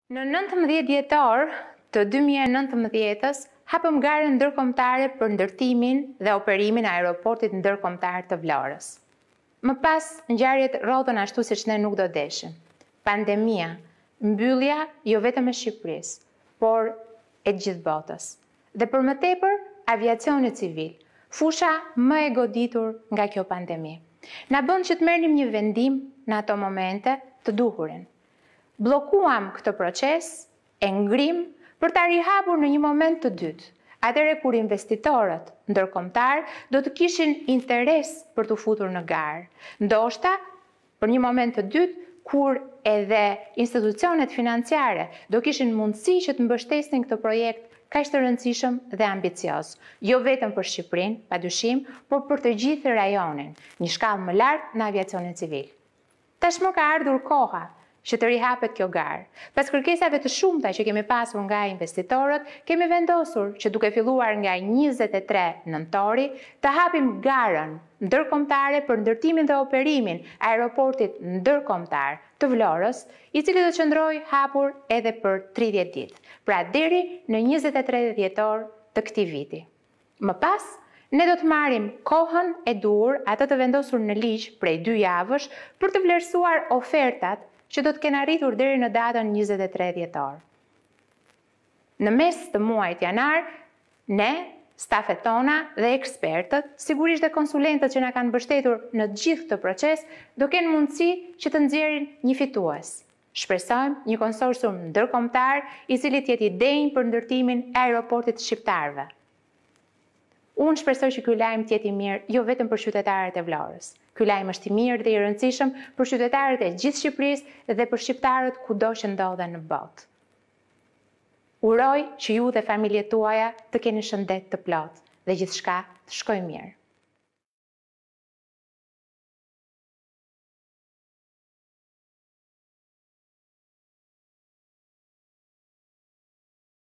Në 19 dhjetor të 2019-s, hapëm garën ndërkombëtare për ndërtimin dhe operimin e aeroportit ndërkombëtar të Vlorës. Më pas, ngjarjet rrodhën ashtu siç ne nuk do deshim. Pandemia, mbyllja jo vetëm e Shqipërisë, por e gjithë botës. Dhe për më tepër, aviacioni civil, fusha më e goditur nga kjo pandemi. Na bën që të merrnim një vendim në ato momente të duhurin. Blokuam këtë proces, e ngrim për ta rihapur në një moment të dytë, atëherë kur investitorët ndërkombëtar do të kishin interes për të futur në garë. Ndoshta, për një moment të dytë, kur edhe institucionet financiare do kishin mundësi që të mbështesnin këtë projekt kaq të rëndësishëm dhe ambicioz, jo vetëm për Shqipërinë, padyshim, por për të gjithë rajonin, një shkallë më lartë në aviacionin civil. Tashmë ka ardhur koha që të rihapet kjo garë. Pas kërkesave të shumta që kemi pasur nga investitorët, kemi vendosur që duke filluar nga 23 nëntori, të hapim garën ndërkombëtare për ndërtimin dhe operimin e aeroportit ndërkombëtar të Vlorës, i cili do të qëndrojë hapur edhe për 30 ditë, pra deri në 23 dhjetor të këtij viti. Më pas, ne do të marrim kohën e duhur, atë të vendosur në ligj prej 2 javësh, për të vlerësuar ofertat që do të kenë arritur deri në datën 23 dhjetor. Në mes të muajit janar, ne, stafet tona dhe ekspertët, sigurisht dhe konsulentët që na kanë mbështetur në gjithë këtë proces, do kenë mundësi që të nxjerrin një fitues. Shpresojmë një konsorcium ndërkombëtar i cili të jetë i denj për ndërtimin e aeroportit të shqiptarëve. Unë shpresoj që ky lajm të jetë i mirë jo vetëm për qytetarët e Vlorës. Ky lajm është i mirë dhe i rëndësishëm për qytetarët e gjithë Shqipërisë dhe për shqiptarët kudo që ndodhen në botë. Uroj që ju dhe familjet tuaja të keni shëndet të plotë dhe gjithçka të shkojë mirë.